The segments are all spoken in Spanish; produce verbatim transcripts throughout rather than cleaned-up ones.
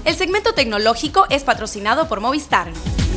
El segmento tecnológico es patrocinado por Movistar.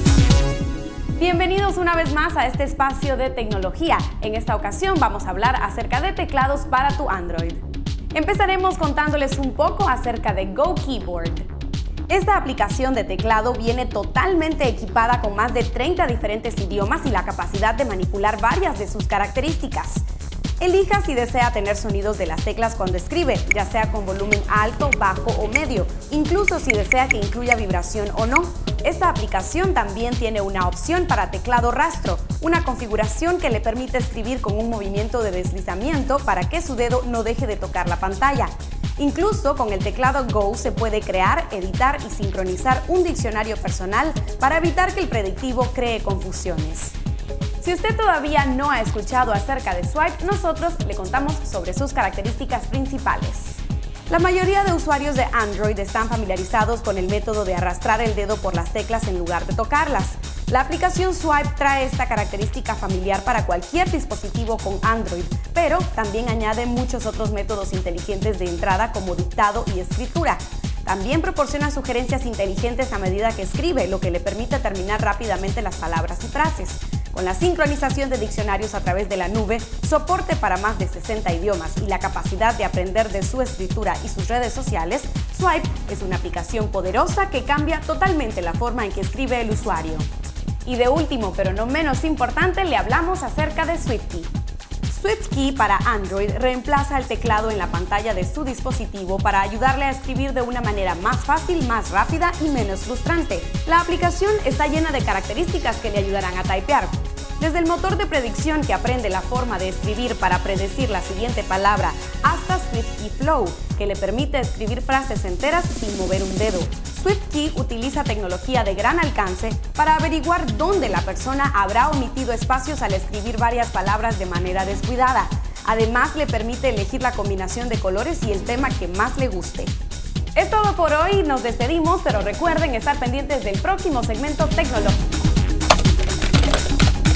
Bienvenidos una vez más a este espacio de tecnología. En esta ocasión vamos a hablar acerca de teclados para tu Android. Empezaremos contándoles un poco acerca de Go Keyboard. Esta aplicación de teclado viene totalmente equipada con más de treinta diferentes idiomas y la capacidad de manipular varias de sus características. Elija si desea tener sonidos de las teclas cuando escribe, ya sea con volumen alto, bajo o medio, incluso si desea que incluya vibración o no. Esta aplicación también tiene una opción para teclado rastro, una configuración que le permite escribir con un movimiento de deslizamiento para que su dedo no deje de tocar la pantalla. Incluso con el teclado Go se puede crear, editar y sincronizar un diccionario personal para evitar que el predictivo cree confusiones. Si usted todavía no ha escuchado acerca de Swipe, nosotros le contamos sobre sus características principales. La mayoría de usuarios de Android están familiarizados con el método de arrastrar el dedo por las teclas en lugar de tocarlas. La aplicación Swipe trae esta característica familiar para cualquier dispositivo con Android, pero también añade muchos otros métodos inteligentes de entrada como dictado y escritura. También proporciona sugerencias inteligentes a medida que escribe, lo que le permite terminar rápidamente las palabras y frases. Con la sincronización de diccionarios a través de la nube, soporte para más de sesenta idiomas y la capacidad de aprender de su escritura y sus redes sociales, Swipe es una aplicación poderosa que cambia totalmente la forma en que escribe el usuario. Y de último, pero no menos importante, le hablamos acerca de SwiftKey. SwiftKey para Android reemplaza el teclado en la pantalla de su dispositivo para ayudarle a escribir de una manera más fácil, más rápida y menos frustrante. La aplicación está llena de características que le ayudarán a typear. Desde el motor de predicción que aprende la forma de escribir para predecir la siguiente palabra, hasta SwiftKey Flow, que le permite escribir frases enteras sin mover un dedo. SwiftKey utiliza tecnología de gran alcance para averiguar dónde la persona habrá omitido espacios al escribir varias palabras de manera descuidada. Además, le permite elegir la combinación de colores y el tema que más le guste. Es todo por hoy, nos despedimos, pero recuerden estar pendientes del próximo segmento tecnológico.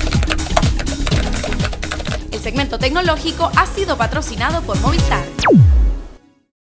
El segmento tecnológico ha sido patrocinado por Movistar.